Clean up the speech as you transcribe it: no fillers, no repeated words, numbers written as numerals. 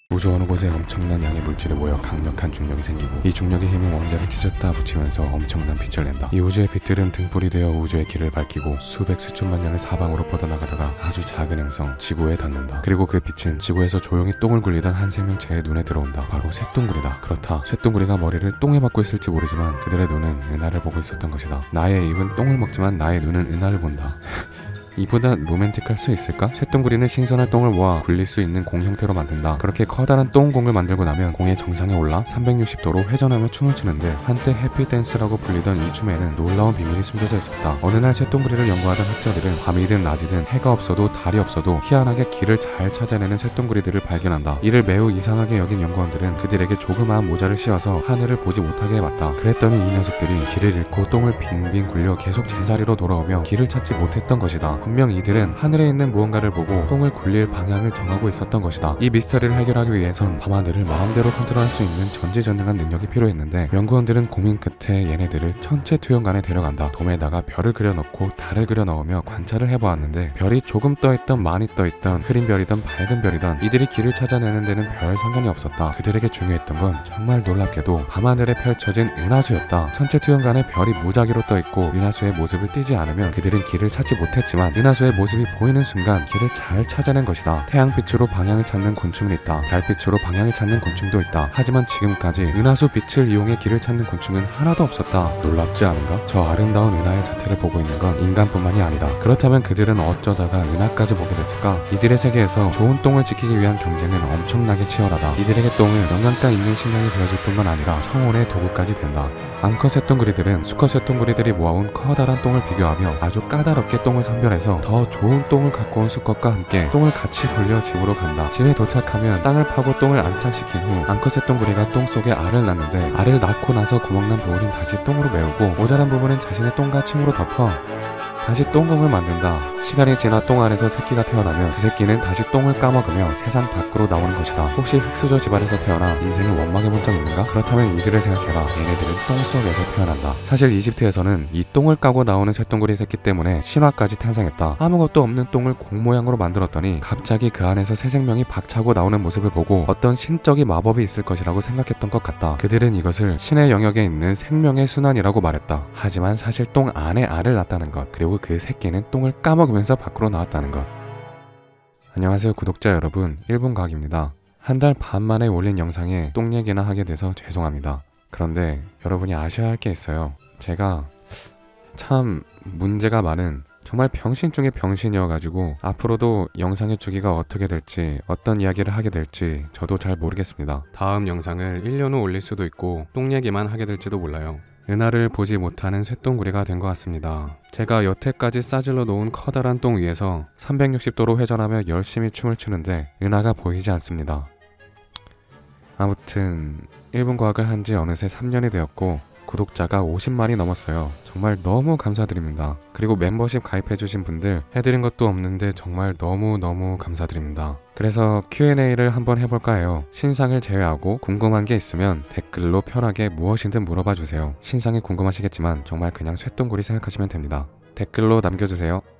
우주 어느 곳에 엄청난 양의 물질이 모여 강력한 중력이 생기고 이 중력의 힘이 원자를 찢었다 붙이면서 엄청난 빛을 낸다. 이 우주의 빛들은 등불이 되어 우주의 길을 밝히고 수백 수천만 년을 사방으로 뻗어나가다가 아주 작은 행성 지구에 닿는다. 그리고 그 빛은 지구에서 조용히 똥을 굴리던 한 생명체의 눈에 들어온다. 바로 쇠똥구리다. 그렇다. 쇠똥구리가 머리를 똥에 박고 있을지 모르지만 그들의 눈은 은하를 보고 있었던 것이다. 나의 입은 똥을 먹지만 나의 눈은 은하를 본다. 이보다 로맨틱할 수 있을까? 쇠똥구리는 신선한 똥을 모아 굴릴 수 있는 공 형태로 만든다. 그렇게 커다란 똥공을 만들고 나면 공의 정상에 올라 360도로 회전하며 춤을 추는데 한때 해피댄스라고 불리던 이 춤에는 놀라운 비밀이 숨겨져 있었다. 어느 날 쇠똥구리를 연구하던 학자들은 밤이든 낮이든 해가 없어도 달이 없어도 희한하게 길을 잘 찾아내는 쇠똥구리들을 발견한다. 이를 매우 이상하게 여긴 연구원들은 그들에게 조그마한 모자를 씌워서 하늘을 보지 못하게 해봤다. 그랬더니 이 녀석들이 길을 잃고 똥을 빙빙 굴려 계속 제자리로 돌아오며 길을 찾지 못했던 것이다. 분명 이들은 하늘에 있는 무언가를 보고 똥을 굴릴 방향을 정하고 있었던 것이다. 이 미스터리를 해결하기 위해선 밤하늘을 마음대로 컨트롤할 수 있는 전지전능한 능력이 필요했는데 연구원들은 고민 끝에 얘네들을 천체투영관에 데려간다. 돔에다가 별을 그려놓고 달을 그려 넣으며 관찰을 해보았는데 별이 조금 떠있던 많이 떠있던 흐린 별이던 밝은 별이던 이들이 길을 찾아내는 데는 별 상관이 없었다. 그들에게 중요했던 건 정말 놀랍게도 밤하늘에 펼쳐진 은하수였다. 천체투영관에 별이 무작위로 떠있고 은하수의 모습을 띄지 않으면 그들은 길을 찾지 못했지만 은하수의 모습이 보이는 순간 길을 잘 찾아낸 것이다. 태양빛으로 방향을 찾는 곤충은 있다. 달빛으로 방향을 찾는 곤충도 있다. 하지만 지금까지 은하수 빛을 이용해 길을 찾는 곤충은 하나도 없었다. 놀랍지 않은가? 저 아름다운 은하의 자태를 보고 있는 건 인간뿐만이 아니다. 그렇다면 그들은 어쩌다가 은하까지 보게 됐을까? 이들의 세계에서 좋은 똥을 지키기 위한 경쟁은 엄청나게 치열하다. 이들에게 똥을 영양가 있는 식량이 되어줄 뿐만 아니라 청혼의 도구까지 된다. 암컷 쇠똥구리들은 수컷 쇠똥구리들이 모아온 커다란 똥을 비교하며 아주 까다롭게 똥을 선별해서 더 좋은 똥을 갖고 온 수컷과 함께 똥을 같이 굴려 집으로 간다. 집에 도착하면 땅을 파고 똥을 안착시킨 후 암컷 쇠똥구리가 똥 속에 알을 낳는데 알을 낳고 나서 구멍난 부분은 다시 똥으로 메우고 모자란 부분은 자신의 똥과 침으로 덮어 다시 똥공을 만든다. 시간이 지나 똥 안에서 새끼가 태어나면 그 새끼는 다시 똥을 까먹으며 세상 밖으로 나오는 것이다. 혹시 흙수저 집안에서 태어나 인생을 원망해본 적 있는가? 그렇다면 이들을 생각해라. 얘네들은 똥 속에서 태어난다. 사실 이집트에서는 이 똥을 까고 나오는 쇠똥구리 새끼 때문에 신화까지 탄생했다. 아무것도 없는 똥을 공 모양으로 만들었더니 갑자기 그 안에서 새 생명이 박차고 나오는 모습을 보고 어떤 신적인 마법이 있을 것이라고 생각했던 것 같다. 그들은 이것을 신의 영역에 있는 생명의 순환이라고 말했다. 하지만 사실 똥 안에 알을 낳았다는 것, 그리고 그 새끼는 똥을 까먹으면서 밖으로 나왔다는 것. 안녕하세요 구독자 여러분, 1분 과학입니다. 한 달 반 만에 올린 영상에 똥 얘기나 하게 돼서 죄송합니다. 그런데 여러분이 아셔야 할 게 있어요. 제가 참 문제가 많은 정말 병신 중에 병신이어가지고 앞으로도 영상의 주기가 어떻게 될지 어떤 이야기를 하게 될지 저도 잘 모르겠습니다. 다음 영상을 1년 후 올릴 수도 있고 똥 얘기만 하게 될지도 몰라요. 은하를 보지 못하는 쇠똥구리가 된 것 같습니다. 제가 여태까지 싸질러 놓은 커다란 똥 위에서 360도로 회전하며 열심히 춤을 추는데 은하가 보이지 않습니다. 아무튼 1분 과학을 한 지 어느새 3년이 되었고 구독자가 50만이 넘었어요. 정말 너무 감사드립니다. 그리고 멤버십 가입해주신 분들 해드린 것도 없는데 정말 너무 감사드립니다. 그래서 Q&A를 한번 해볼까 해요. 신상을 제외하고 궁금한 게 있으면 댓글로 편하게 무엇이든 물어봐 주세요. 신상이 궁금하시겠지만 정말 그냥 쇠똥구리 생각하시면 됩니다. 댓글로 남겨주세요.